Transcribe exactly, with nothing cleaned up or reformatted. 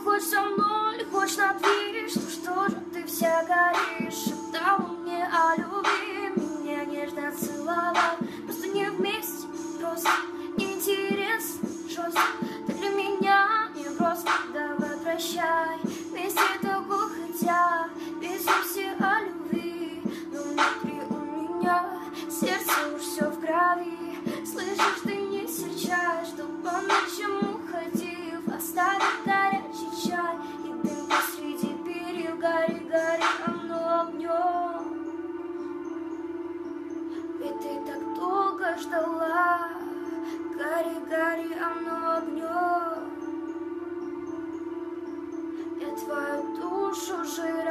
хочешь со мной, или хочешь на движ? Ну что же ты вся горишь? Шептала мне о любви, меня нежно целовал. Просто не вместе, просто неинтересно, жестко. Ты для меня не просто, давай прощай. Вместе того хотя, песни все о любви, но внутри у меня сердце уж все в крови. Слышишь, ты не серчай, что по ночам уходив, оставив горячий чай и дым посреди перьев. Гори, гори, оно огнем. Ведь ты так долго ждала. Гори, гори, оно огнем. Я твою душу жиру